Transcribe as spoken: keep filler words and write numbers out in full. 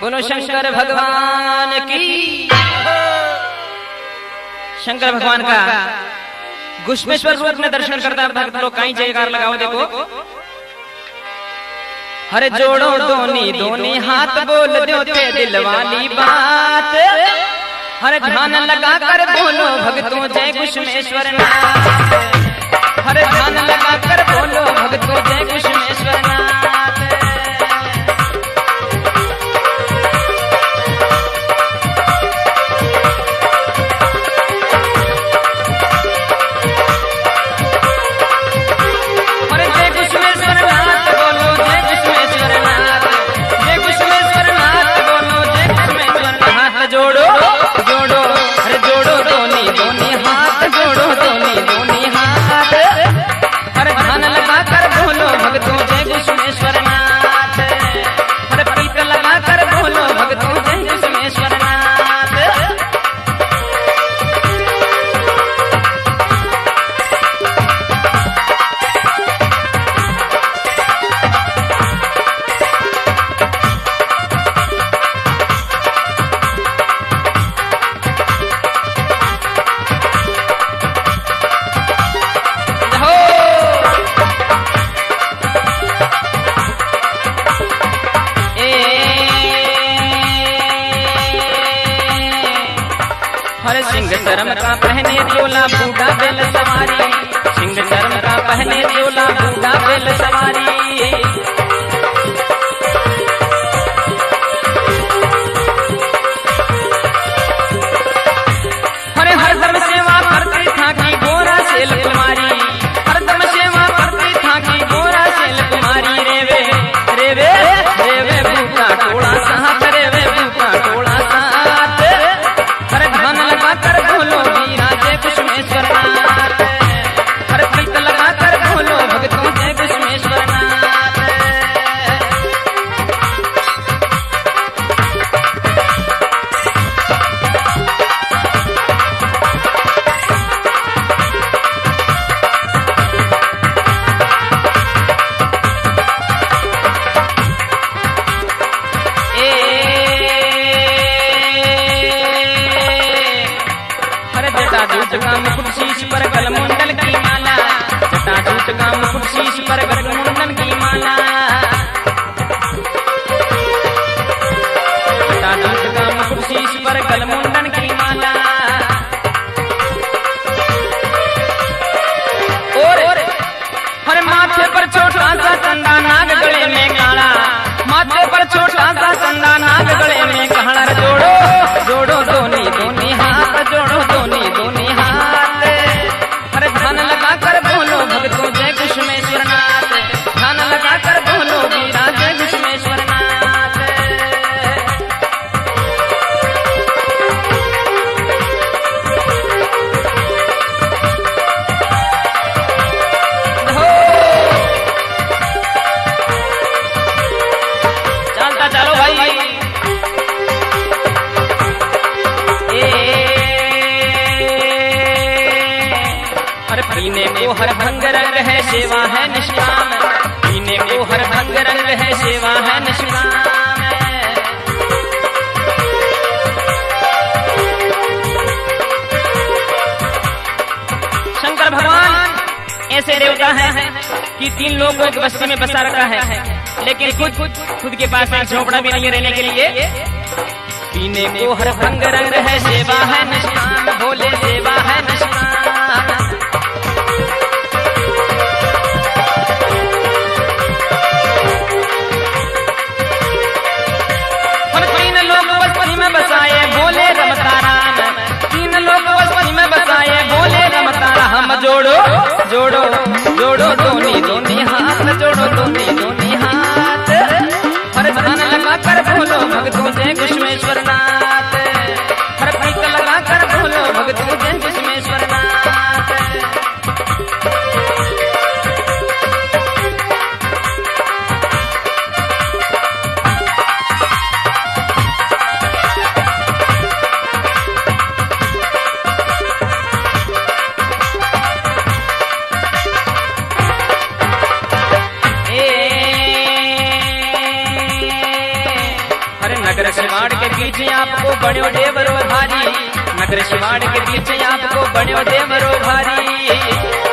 बोलो शंकर भगवान की। शंकर भगवान का घुष्मेश्वर रूप में दर्शन करता भक्त लोग कहीं जयकार लगाओ। देखो हरे जोड़ो दोनी दोनी हाथ बोल दो ते दिल वाली बात। हरे ध्यान लगा कर बोलो भक्तों जय घुष्मेश्वर नाथ। हरे ध्यान लगा कर बोलो भक्तों जय घुष्मेश्वर नाथ। शर्म का पहने चोला बूढ़ा बेल सवारी। सिंह शर्म का पहने चोला बूढ़ा बेल सवारी। हरे हरदम सेवा करती था कि गोरा सेल कुमारी। हरदम सेवा करती था कि गोरा सेल कुमारी। रेवे रेवे रेवे भूखा टोला साथ। रेवे भूखा टोला साथ। हरे ध्यान लगा कर बोलो वीरा जय घुष्मेश्वर नाथ। हरे प्रीत लगा कर बोलो भक्तों जय घुष्मेश्वर नाथ। जटाजूट का मुकुट शीश पर गलमुंडन की माला। जटाजूट का मुकुट शीश पर गलमुंडन की माला। जटाजूट का मुकुट शीश पर गलमुंडन की माला। और हर माथे पर छोटा सा चंदा नाग गले में काला। माथे पर छोटा सा चंदा नाग गले में काला। जोड़ो जोड़ो दोनी दोनी हाथ। जोड़ो दोनी दोनी हाथ। हरे ध्यान लगा कर बोलो भक्तों जय घुष्मेश्वर नाथ। ध्यान लगा कर बोलो वीरा जय घुष्मेश्वर नाथ। चलता चलो भाई। पीने को हर भंग रंग है सेवा है निष्काम। पीने को हर भंग रंग है सेवा है निष्काम। शंकर भगवान ऐसे देवता है कि तीन लोग को एक बस्ती में बसा रखा है, लेकिन खुद खुद के पास एक झोपड़ा भी नहीं रहने के लिए। पीने को हर भंग रंग है सेवा है निष्काम। भोले सेवा है निष्काम। बसाए बोले रमता राम। तीन लोग बस्ती में बसाए बोले रमता राम। जोड़ो जोड़ो जोड़ो दोनी दोनी हाथ। जोड़ो दोनी दोनी हाथ। हर ध्यान लगा कर बोलो भक्तों जय घुष्मेश्वर नाथ। हर प्रीत लगा कर बोलो भक्तों जय घुष्मेश्वर नाथ। शिवाड़ के पीछे आपको बड़ो देवरो भारी, नगर शिवाड़ के पीछे आपको बड़ो देवरो भारी।